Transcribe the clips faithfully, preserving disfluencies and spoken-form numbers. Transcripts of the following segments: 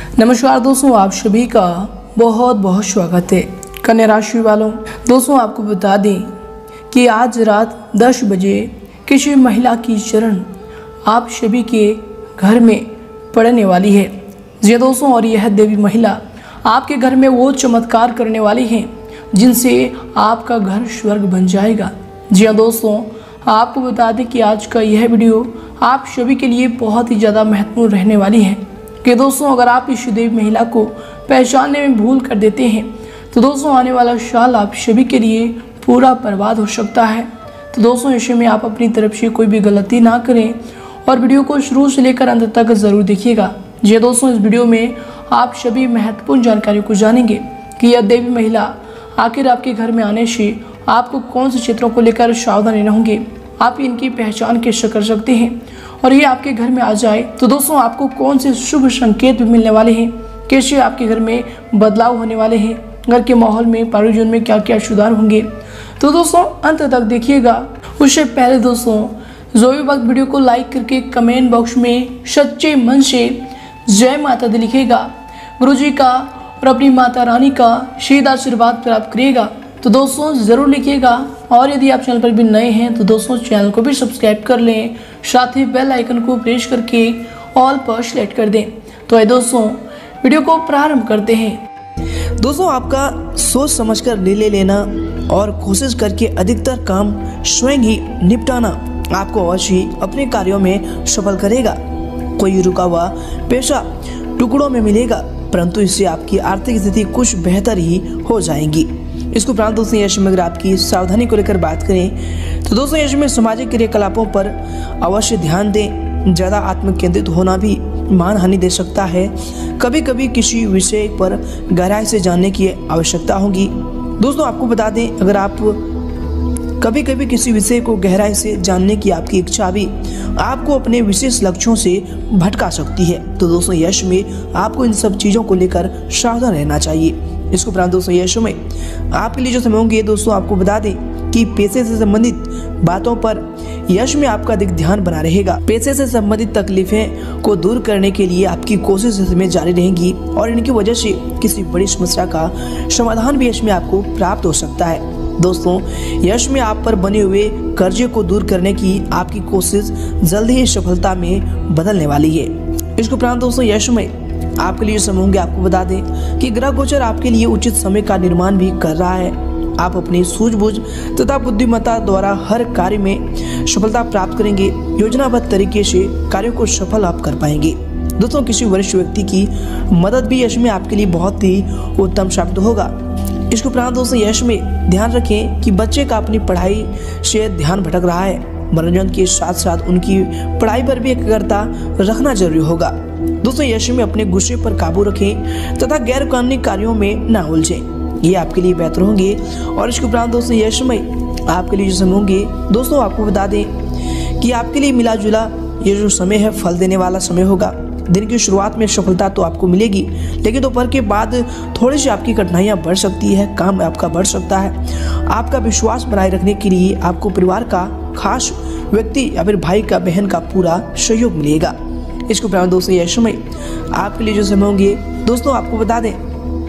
नमस्कार दोस्तों, आप सभी का बहुत बहुत स्वागत है। कन्या राशि वालों, दोस्तों आपको बता दें कि आज रात दस बजे किसी महिला की चरण आप सभी के घर में पड़ने वाली है। जी दोस्तों, और यह देवी महिला आपके घर में वो चमत्कार करने वाली है जिनसे आपका घर स्वर्ग बन जाएगा। जी हाँ दोस्तों, आपको बता दें कि आज का यह वीडियो आप सभी के लिए बहुत ही ज़्यादा महत्वपूर्ण रहने वाली है कि दोस्तों अगर आप इस देवी महिला को पहचानने में भूल कर देते हैं तो दोस्तों आने वाला साल आप सभी के लिए पूरा बर्बाद हो सकता है। तो दोस्तों ऐसे में आप अपनी तरफ से कोई भी गलती ना करें और वीडियो को शुरू से लेकर अंत तक ज़रूर देखिएगा। जी दोस्तों, इस वीडियो में आप सभी महत्वपूर्ण जानकारी को जानेंगे कि यह देवी महिला आखिर आपके घर में आने से आपको कौन से क्षेत्रों को लेकर सावधान रहना होंगे, आप इनकी पहचान कैसे कर सकते हैं, और ये आपके घर में आ जाए तो दोस्तों आपको कौन से शुभ संकेत भी मिलने वाले हैं, कैसे आपके घर में बदलाव होने वाले हैं, घर के माहौल में पारिवारिक जीवन में क्या क्या सुधार होंगे। तो दोस्तों अंत तक देखिएगा। उससे पहले दोस्तों जो भी वक्त वीडियो को लाइक करके कमेंट बॉक्स में सच्चे मन से जय माता दी लिखेगा, गुरुजी का और अपनी माता रानी का सीधा आशीर्वाद प्राप्त करिएगा तो दोस्तों ज़रूर लिखिएगा। और यदि आप चैनल पर भी नए हैं तो दोस्तों चैनल को भी सब्सक्राइब कर लें, साथ ही बेल आइकन को प्रेस करके ऑल पर सेलेक्ट कर दें। तो आइए दोस्तों वीडियो को प्रारंभ करते हैं। दोस्तों आपका सोच समझकर निर्णय लेना और कोशिश करके अधिकतर काम स्वयं ही निपटाना आपको अवश्य ही अपने कार्यों में सफल करेगा। कोई रुका हुआ पैसा टुकड़ों में मिलेगा, परंतु इससे आपकी आर्थिक स्थिति कुछ बेहतर ही हो जाएगी। इसको उपरांत दोस्तों यश में अगर आपकी सावधानी को लेकर बात करें तो दोस्तों यश में सामाजिक क्रियाकलापों पर अवश्य ध्यान दें। ज़्यादा आत्म केंद्रित होना भी मान हानि दे सकता है। कभी कभी किसी विषय पर गहराई से जानने की आवश्यकता होगी। दोस्तों आपको बता दें, अगर आप कभी कभी किसी विषय को गहराई से जानने की आपकी इच्छा भी आपको अपने विशेष लक्ष्यों से भटका सकती है। तो दोस्तों यश में आपको इन सब चीज़ों को लेकर सावधान रहना चाहिए। इसको उपरांत दोस्तों यश में आपके लिए जो समय होंगे दोस्तों आपको बता दें कि पैसे से संबंधित बातों पर यश में आपका अधिक ध्यान बना रहेगा। पैसे से संबंधित तकलीफें को दूर करने के लिए आपकी कोशिश इसमें जारी रहेगी और इनकी वजह से किसी बड़ी समस्या का समाधान भी यश में आपको प्राप्त हो सकता है। दोस्तों यश में आप पर बने हुए कर्जे को दूर करने की आपकी कोशिश जल्दी ही सफलता में बदलने वाली है। इसको उपरांत दोस्तों यश में आपके लिए समय होंगे आपको बता दें कि ग्रह गोचर आपके लिए उचित समय का निर्माण भी कर रहा है। आप अपनी सूझबूझ तथा बुद्धिमत्ता द्वारा हर कार्य में सफलता प्राप्त करेंगे। योजनाबद्ध तरीके से कार्यों को सफल आप कर पाएंगे। दोस्तों किसी वरिष्ठ व्यक्ति की मदद भी यश में आपके लिए बहुत ही उत्तम साबित होगा। इसके उपरांत दोस्तों यश में ध्यान रखें कि बच्चे का अपनी पढ़ाई से ध्यान भटक रहा है। मनोरंजन के साथ साथ उनकी पढ़ाई पर भी एकाग्रता रखना जरूरी होगा। दोस्तों यश में अपने गुस्से पर काबू रखें तथा गैर कानूनी कार्यों में न उलझें, ये आपके लिए बेहतर होंगे। और इसके उपरांत दोस्तों यश में आपके लिए जो समय होंगे दोस्तों आपको बता दें कि आपके लिए मिला जुला ये जो समय है फल देने वाला समय होगा। दिन की शुरुआत में सफलता तो आपको मिलेगी, लेकिन दोपहर के बाद थोड़ी सी आपकी कठिनाइयां बढ़ सकती है, काम आपका बढ़ सकता है। आपका विश्वास बनाए रखने के लिए आपको परिवार का खास व्यक्ति या फिर भाई का बहन का पूरा सहयोग मिलेगा। इसके उपरांत दोस्तों यह समय आपके लिए जो समय होंगे दोस्तों आपको बता दें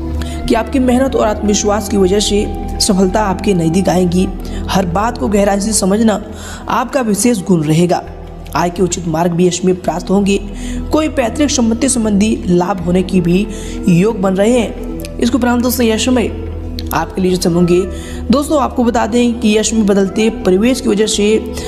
कि आपकी मेहनत और आत्मविश्वास की वजह से सफलता आपके नज़दीक आएगी। हर बात को गहराई से समझना आपका विशेष गुण रहेगा। आय के उचित मार्ग भी इसमें प्राप्त होंगे। कोई पैतृक संपत्ति संबंधी लाभ होने की भी योग बन रहे हैं। इसके उपरांत दोस्तों यह समय आपके लिए जो समय होंगे दोस्तों आपको बता दें कि यश में बदलते परिवेश की वजह से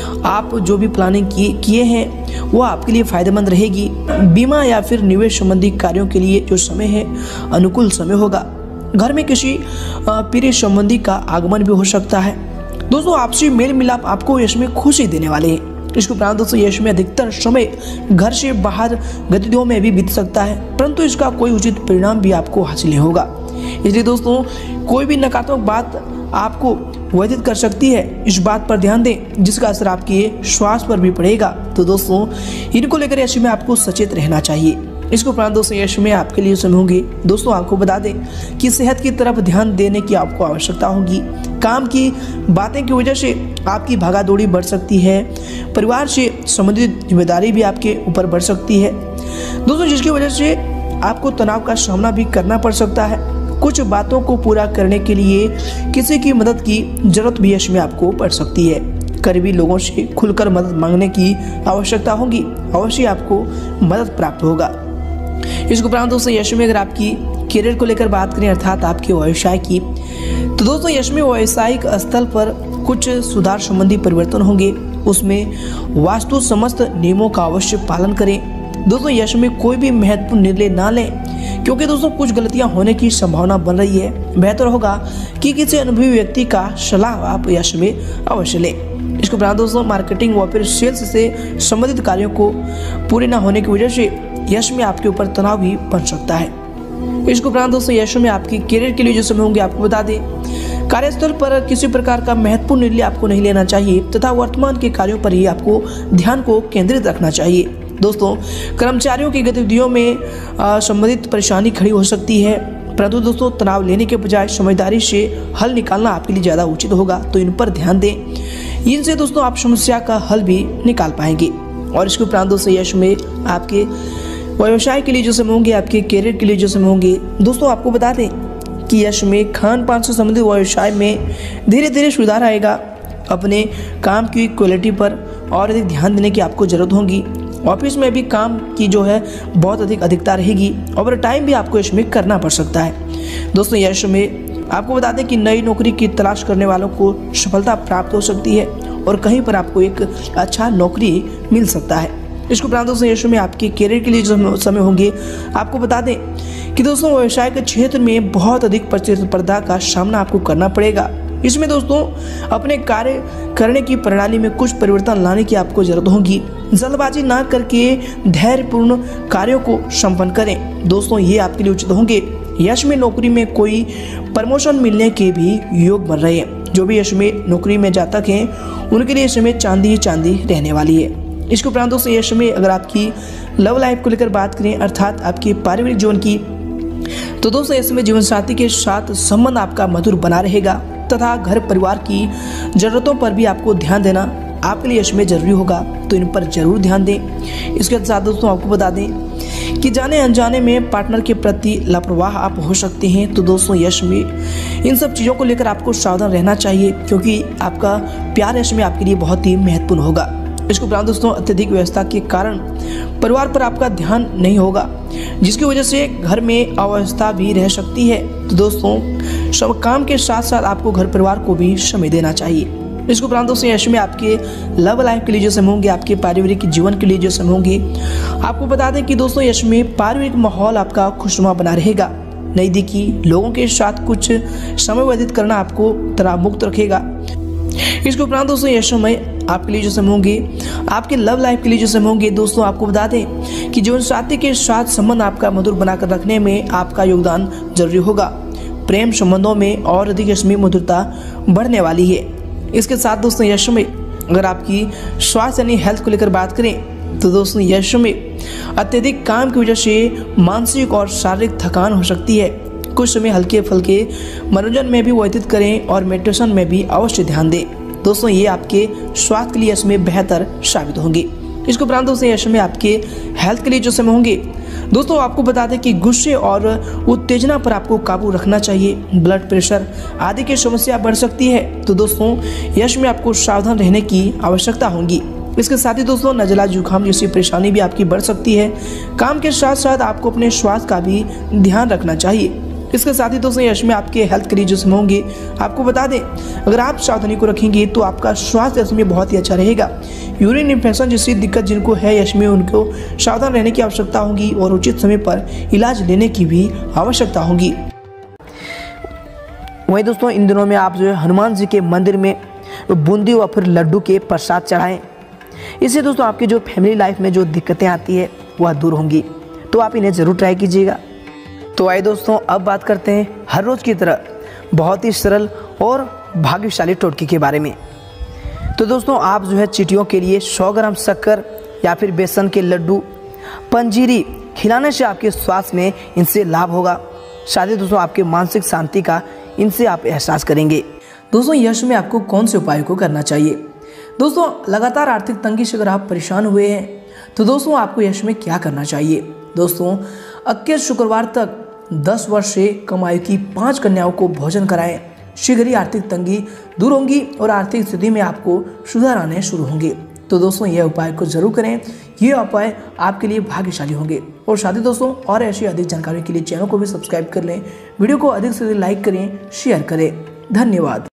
आप जो भी प्लानिंग किए किए हैं वो आपके लिए फायदेमंद रहेगी। बीमा या फिर निवेश संबंधी कार्यों के लिए जो समय है अनुकूल समय होगा। घर में किसी प्रिय संबंधी का आगमन भी हो सकता है। दोस्तों आपसी मेल मिलाप आपको यश में खुशी देने वाले हैं। इसके उपरांत दोस्तों यश में अधिकतर समय घर से बाहर गतिविधियों में भी बीत सकता है, परंतु इसका कोई उचित परिणाम भी आपको हासिल नहीं होगा। इसलिए दोस्तों कोई भी नकारात्मक बात आपको व्यथित कर सकती है, इस बात पर ध्यान दें जिसका असर आपके स्वास्थ्य पर भी पड़ेगा। तो दोस्तों इनको लेकर यश में आपको सचेत रहना चाहिए। इसके उपरांत दोस्तों यश में आपके लिए समय होंगे दोस्तों आपको बता दें कि सेहत की तरफ ध्यान देने की आपको आवश्यकता होगी। काम की बातें की वजह से आपकी भागादौड़ी बढ़ सकती है। परिवार से संबंधित जिम्मेदारी भी आपके ऊपर बढ़ सकती है दोस्तों, जिसकी वजह से आपको तनाव का सामना भी करना पड़ सकता है। कुछ बातों को पूरा करने के लिए किसी की मदद की जरूरत भी यश में आपको पड़ सकती है। करीबी लोगों से खुलकर मदद मांगने की आवश्यकता होगी, अवश्य आपको मदद प्राप्त होगा। इसके उपरांत दोस्तों यश में अगर आपकी करियर को लेकर बात करें अर्थात आपके व्यवसाय की, तो दोस्तों यश में व्यावसायिक स्थल पर कुछ सुधार संबंधी परिवर्तन होंगे। उसमें वास्तु समस्त नियमों का अवश्य पालन करें। दोस्तों यश में कोई भी महत्वपूर्ण निर्णय ना लें, क्योंकि दोस्तों कुछ गलतियां होने की संभावना बन रही है। बेहतर होगा कि किसी अनुभवी व्यक्ति का सलाह आप यश में अवश्य लें। इसके उपरांत दोस्तों मार्केटिंग व फिर सेल्स से संबंधित कार्यों को पूरे न होने की वजह से यश में आपके ऊपर तनाव भी बन सकता है। इसके उपरांत दोस्तों यश में आपकी करियर के लिए जो समय होंगे आपको बता दें, कार्यस्थल पर किसी प्रकार का महत्वपूर्ण निर्णय आपको नहीं लेना चाहिए तथा वर्तमान के कार्यों पर ही आपको ध्यान को केंद्रित रखना चाहिए। दोस्तों कर्मचारियों की गतिविधियों में संबंधित परेशानी खड़ी हो सकती है, परंतु दोस्तों तनाव लेने के बजाय समझदारी से हल निकालना आपके लिए ज़्यादा उचित होगा, तो इन पर ध्यान दें। इनसे दोस्तों आप समस्या का हल भी निकाल पाएंगे। और इसके उपरांत दोस्तों यश में आपके व्यवसाय के लिए जो समय होंगे, आपके करियर के लिए जो समय होंगे, दोस्तों आपको बता दें कि यश में खान पान से संबंधित व्यवसाय में धीरे धीरे सुधार आएगा। अपने काम की क्वालिटी पर और अधिक ध्यान देने की आपको ज़रूरत होगी। ऑफिस में भी काम की जो है बहुत अधिक अधिकता रहेगी, ओवर टाइम भी आपको इसमें करना पड़ सकता है। दोस्तों यश में आपको बता दें कि नई नौकरी की तलाश करने वालों को सफलता प्राप्त हो सकती है और कहीं पर आपको एक अच्छा नौकरी मिल सकता है। इसके उपरांत दोस्तों यश में आपके करियर के लिए जो समय होंगे, आपको बता दें कि दोस्तों व्यवसाय के क्षेत्र में बहुत अधिक प्रतिस्पर्धा का सामना आपको करना पड़ेगा। इसमें दोस्तों अपने कार्य करने की प्रणाली में कुछ परिवर्तन लाने की आपको जरूरत होगी। जल्दबाजी ना करके धैर्यपूर्ण कार्यों को संपन्न करें। दोस्तों ये आपके लिए उचित होंगे। यश में नौकरी में कोई प्रमोशन मिलने के भी योग बन रहे हैं। जो भी यश में नौकरी में जातक हैं उनके लिए समय चांदी ही चांदी रहने वाली है। इसके उपरांत दोस्तों यश में अगर आपकी लव लाइफ को लेकर बात करें अर्थात आपके पारिवारिक जीवन की, तो दोस्तों इसमें जीवन साथी के साथ संबंध आपका मधुर बना रहेगा तथा घर परिवार की जरूरतों पर भी आपको ध्यान देना आपके लिए यश में जरूरी होगा, तो इन पर जरूर ध्यान दें। इसके साथ दोस्तों आपको बता दें कि जाने अनजाने में पार्टनर के प्रति लापरवाह आप हो सकते हैं, तो दोस्तों यश में इन सब चीज़ों को लेकर आपको सावधान रहना चाहिए, क्योंकि आपका प्यार यश में आपके लिए बहुत ही महत्वपूर्ण होगा। इसके उपरांत दोस्तों अत्यधिक व्यवस्था के कारण परिवार पर आपका ध्यान नहीं होगा, जिसकी वजह से घर में अव्यवस्था भी रह सकती है। तो दोस्तों सब काम के साथ साथ आपको घर परिवार को भी समय देना चाहिए। इसके उपरांत दोस्तों यश में आपके लव लाइफ के लिए जो समय होंगे, आपके पारिवारिक जीवन के लिए जो समय होंगे, आपको बता दें कि दोस्तों यश में पारिवारिक माहौल आपका खुशनुमा बना रहेगा। नज़दीकी लोगों के साथ कुछ समय व्यतीत करना आपको तनाव मुक्त रखेगा। इसके उपरांत दोस्तों यश में आपके लिए जो समय होंगे, आपके लव लाइफ के लिए जो समय होंगे, दोस्तों आपको बता दें कि जीवन साथी के साथ संबंध आपका मधुर बनाकर रखने में आपका योगदान जरूरी होगा। प्रेम संबंधों में और अधिक इसमें मधुरता बढ़ने वाली है। इसके साथ दोस्तों यश में अगर आपकी स्वास्थ्य यानी हेल्थ को लेकर बात करें, तो दोस्तों यश में अत्यधिक काम की वजह से मानसिक और शारीरिक थकान हो सकती है। कुछ समय हल्के फुल्के मनोरंजन में भी व्यतीत करें और मेडिटेशन में भी अवश्य ध्यान दें। दोस्तों ये आपके स्वास्थ्य के लिए इसमें बेहतर साबित होंगे। इसके उपरांत दोस्तों यश में आपके हेल्थ के लिए जो समय होंगे, दोस्तों आपको बता दें कि गुस्से और उत्तेजना पर आपको काबू रखना चाहिए। ब्लड प्रेशर आदि की समस्या बढ़ सकती है, तो दोस्तों यश में आपको सावधान रहने की आवश्यकता होगी। इसके साथ ही दोस्तों नज़ला जुकाम जैसी परेशानी भी आपकी बढ़ सकती है। काम के साथ साथ आपको अपने स्वास्थ्य का भी ध्यान रखना चाहिए। इसके साथ ही दोस्तों यश में आपके हेल्थ के लिए जो समय होंगे, आपको बता दें अगर आप सावधानी को रखेंगे तो आपका स्वास्थ्य यश में बहुत ही अच्छा रहेगा। यूरिन इन्फेक्शन जैसी दिक्कत जिनको है यश में, उनको सावधान रहने की आवश्यकता होगी और उचित समय पर इलाज लेने की भी आवश्यकता होगी। वहीं दोस्तों इन दिनों में आप जो है हनुमान जी के मंदिर में बूंदी व फिर लड्डू के प्रसाद चढ़ाएं। इससे दोस्तों आपकी जो फैमिली लाइफ में जो दिक्कतें आती है वह दूर होंगी, तो आप इन्हें ज़रूर ट्राई कीजिएगा। तो आइए दोस्तों अब बात करते हैं हर रोज़ की तरह बहुत ही सरल और भाग्यशाली टोटके के बारे में। तो दोस्तों आप जो है चींटियों के लिए सौ ग्राम शक्कर या फिर बेसन के लड्डू पंजीरी खिलाने से आपके स्वास्थ्य में इनसे लाभ होगा। साथ ही दोस्तों आपके मानसिक शांति का इनसे आप एहसास करेंगे। दोस्तों यश में आपको कौन से उपाय को करना चाहिए? दोस्तों लगातार आर्थिक तंगी से अगर आप परेशान हुए हैं तो दोस्तों आपको यश में क्या करना चाहिए? दोस्तों इक्कीस शुक्रवार तक दस वर्ष से कम आयु की पांच कन्याओं को भोजन कराएं। शीघ्र ही आर्थिक तंगी दूर होंगी और आर्थिक स्थिति में आपको सुधार आने शुरू होंगे। तो दोस्तों यह उपाय को जरूर करें, ये उपाय आपके लिए भाग्यशाली होंगे। और साथ ही दोस्तों और ऐसी अधिक जानकारी के लिए चैनल को भी सब्सक्राइब कर लें, वीडियो को अधिक से अधिक लाइक करें, शेयर करें। धन्यवाद।